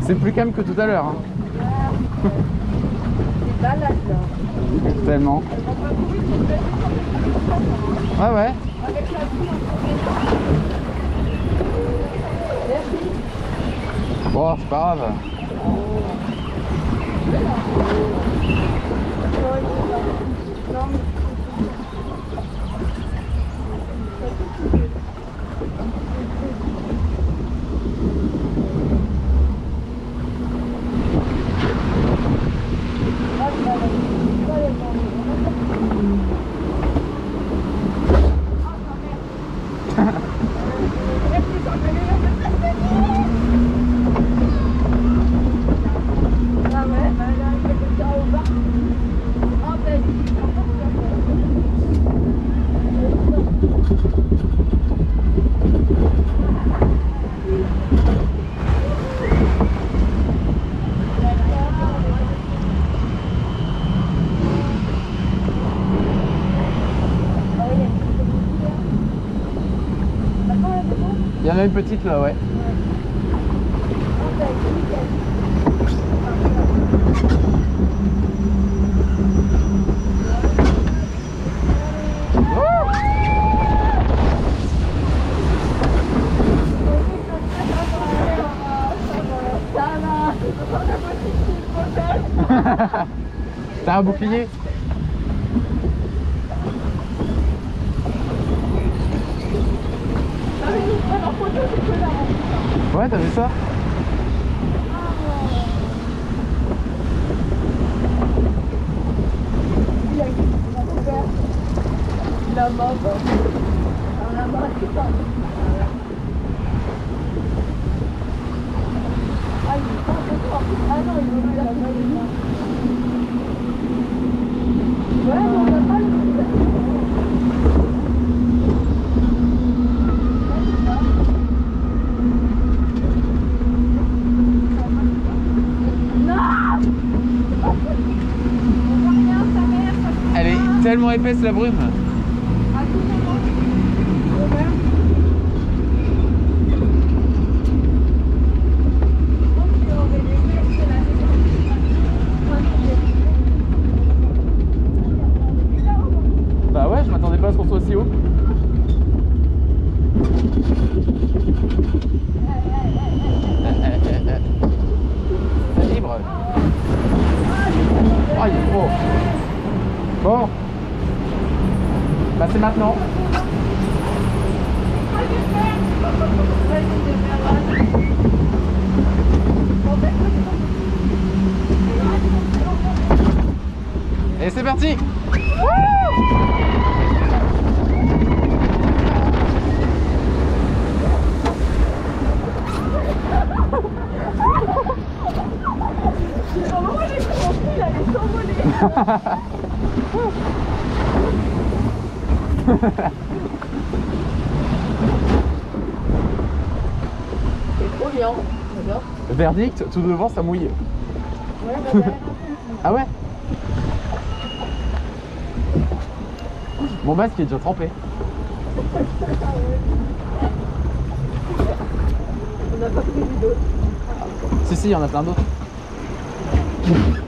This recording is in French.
C'est plus calme que tout à l'heure. Hein. C'est balade là. Tellement. Ah ouais. Bon, c'est pas grave. Il y en a une petite là, ouais. T'as un bouclier? Ouais, t'as vu ça? La main, la main, c'est pas. Ah, il est pas encore. Ah non, il veut la main. Ouais, mais on n'a pas le. Elle est tellement épaisse la brume. Bah ouais, je m'attendais pas à ce qu'on soit aussi haut. C'est libre. Oh, il est trop. Bon. Bah c'est maintenant. Et c'est parti. C'est trop bien, j'adore. Verdict, tout devant ça mouille. Ouais, bah, Ah ouais? Mon masque est déjà trempé. on n'a pas pris d'autres. Si, il y en a plein d'autres.